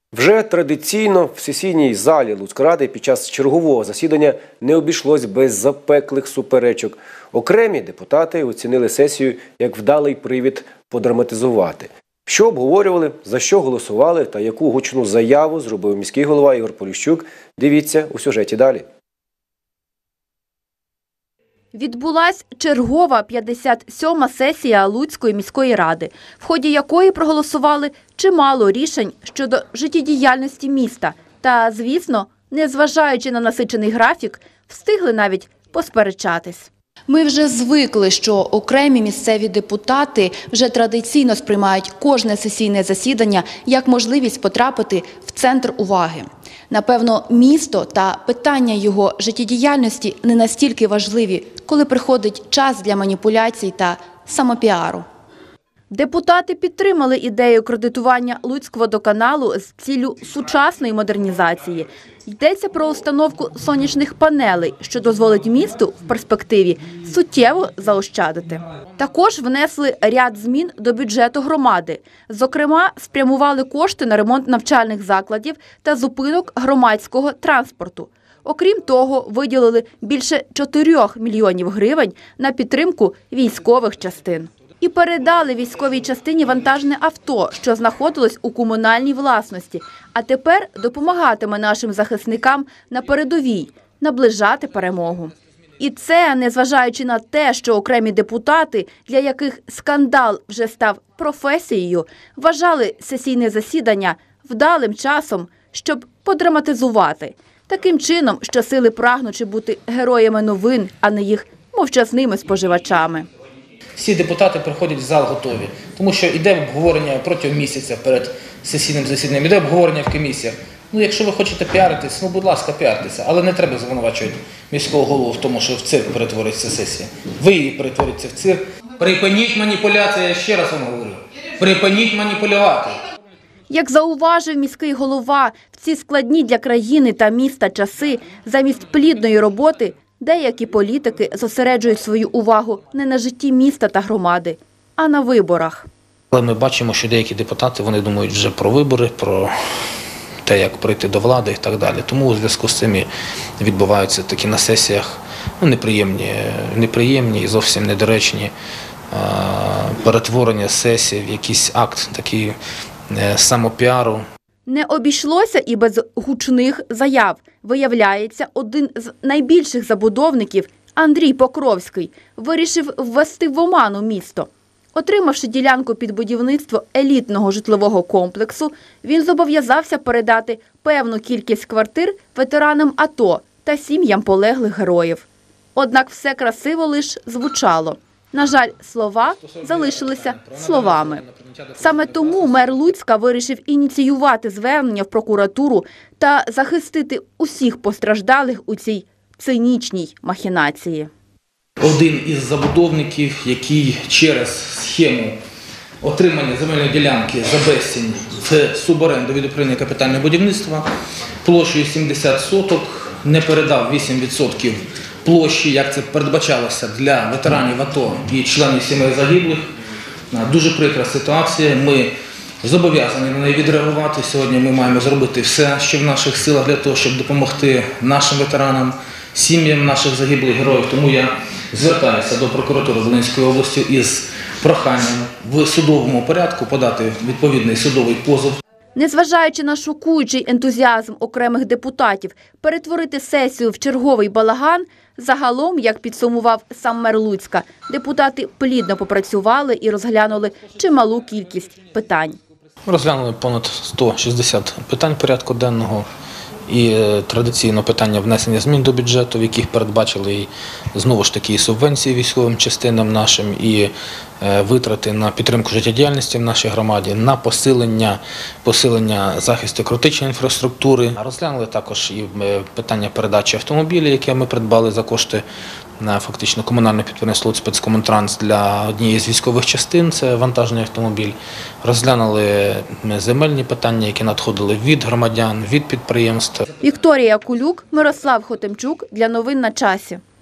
Вже традиційно в сесійній залі Луцькради під час чергового засідання не обійшлось без запеклих суперечок. Окремі депутати оцінили сесію як вдалий привід подраматизувати. Що обговорювали, за що голосували та яку гучну заяву зробив міський голова Ігор Поліщук, дивіться у сюжеті далі. Відбулась чергова 57-ма сесія Луцької міської ради, в ході якої проголосували чимало рішень щодо життєдіяльності міста. Та, звісно, незважаючи на насичений графік, встигли навіть посперечатись. Ми вже звикли, що окремі місцеві депутати вже традиційно сприймають кожне сесійне засідання як можливість потрапити в центр уваги. Напевно, місто та питання його життєдіяльності не настільки важливі, коли приходить час для маніпуляцій та самопіару. Депутати підтримали ідею кредитування Луцькводоканалу з ціллю сучасної модернізації. Йдеться про установку сонячних панелей, що дозволить місту в перспективі суттєво заощадити. Також внесли ряд змін до бюджету громади. Зокрема, спрямували кошти на ремонт навчальних закладів та зупинок громадського транспорту. Окрім того, виділили більше 4 мільйонів гривень на підтримку військових частин. І передали військовій частині вантажне авто, що знаходилось у комунальній власності, а тепер допомагатиме нашим захисникам на передовій наближати перемогу. І це незважаючи на те, що окремі депутати, для яких скандал вже став професією, вважали сесійне засідання вдалим часом, щоб подраматизувати. Таким чином, щосили прагнучи бути героями новин, а не їх мовчазними споживачами. Всі депутати приходять в зал готові, тому що йде обговорення протягом місяця перед сесійним засіданням, йде обговорення в комісіях. Якщо ви хочете піаритись, будь ласка, піаритеся, але не треба звинувачувати міського голову в тому, що в цирк перетвориться сесія. Ви її перетвориться в цирк. Припиніть маніпуляції, я ще раз вам говорю. Припиніть маніпулювати. Як зауважив міський голова, в ці складні для країни та міста часи замість плідної роботи деякі політики зосереджують свою увагу не на житті міста та громади, а на виборах. Але ми бачимо, що деякі депутати, вони думають вже про вибори, про те, як прийти до влади і так далі. Тому у зв'язку з цим відбуваються такі на сесіях неприємні і зовсім недоречні перетворення сесії в якийсь акт такий самопіару. Не обійшлося і без гучних заяв. Виявляється, один з найбільших забудовників, Андрій Покровський, вирішив ввести в оману місто. Отримавши ділянку під будівництво елітного житлового комплексу, він зобов'язався передати певну кількість квартир ветеранам АТО та сім'ям полеглих героїв. Однак все красиво лише звучало. На жаль, слова залишилися словами. Саме тому мер Луцька вирішив ініціювати звернення в прокуратуру та захистити усіх постраждалих у цій цинічній махінації. Один із забудовників, який через схему отримання земельної ділянки за безцінь в суборенду від управління капітального будівництва площею 70 соток не передав 8% площі, як це передбачалося для ветеранів АТО і членів сімей загиблих. Дуже прикра ситуація, ми зобов'язані на неї відреагувати. Сьогодні ми маємо зробити все, що в наших силах для того, щоб допомогти нашим ветеранам, сім'ям наших загиблих героїв. Тому я звертаюся до прокуратури Волинської області із проханням в судовому порядку подати відповідний судовий позов. Незважаючи на шокуючий ентузіазм окремих депутатів перетворити сесію в черговий балаган, загалом, як підсумував сам мер Луцька, депутати плідно попрацювали і розглянули чималу кількість питань. Розглянули понад 160 питань порядку денного і традиційно питання внесення змін до бюджету, в яких передбачили і, знову ж таки, і субвенції військовим частинам нашим, і витрати на підтримку життєдіяльності в нашій громаді, на посилення захисту критичної інфраструктури. Розглянули також і питання передачі автомобілів, які ми придбали за кошти на фактично комунальне підприємство «Спецкомунтранс» для однієї з військових частин, це вантажний автомобіль. Розглянули земельні питання, які надходили від громадян, від підприємств. Вікторія Кулюк, Мирослав Хотимчук для новин на часі.